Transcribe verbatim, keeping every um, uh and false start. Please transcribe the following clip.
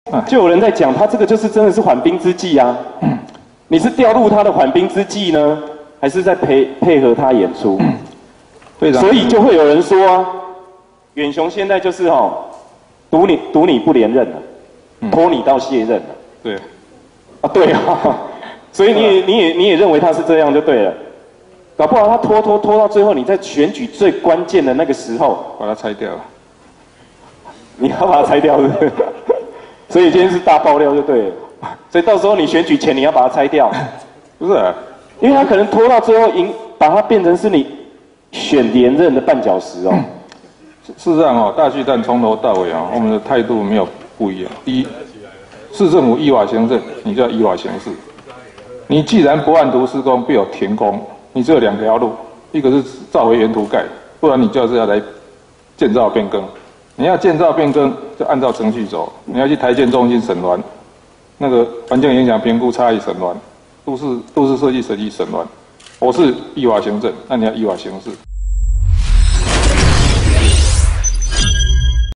就有人在讲，他这个就是真的是缓兵之计啊。你是调入他的缓兵之计呢，还是在配配合他演出？ 非常。 所以就会有人说啊，远雄现在就是哦，赌你赌你不连任了，拖你到卸任了。 对。 啊，对啊。所以你也你也你也认为他是这样就对了。搞不好他拖拖拖到最后，你在选举最关键的那个时候， 把它拆掉了。 你要把它拆掉是不是？所以今天是大爆料就对了。所以到时候你选举前你要把它拆掉。 不是、啊， 因为他可能拖到最后赢，把它变成是你选连任的绊脚石哦。嗯、 事实上哦，大巨蛋从头到尾啊，我们的态度没有不一样。第一，市政府依法行政，你就要依法行事。你既然不按图施工，必有停工，你只有两条路，一个是照回原图盖，不然你就是要来建造变更。你要建造变更，就按照程序走。你要去台建中心审完，那个环境影响评估差异审完，都市都市设计审计审完。我是依法行政，那你要依法行事。